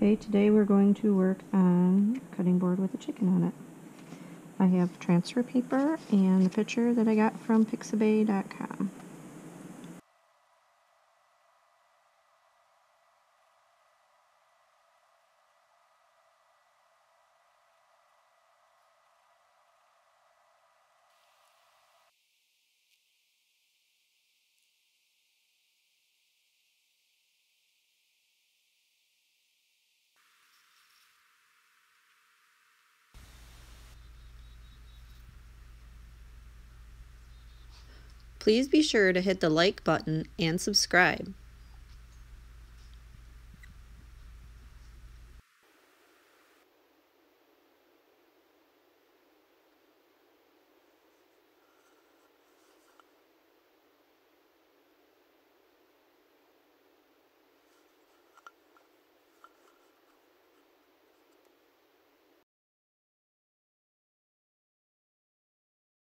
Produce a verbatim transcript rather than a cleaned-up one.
Okay, today we're going to work on a cutting board with a chicken on it. I have transfer paper and the picture that I got from pixabay dot com. Please be sure to hit the like button and subscribe.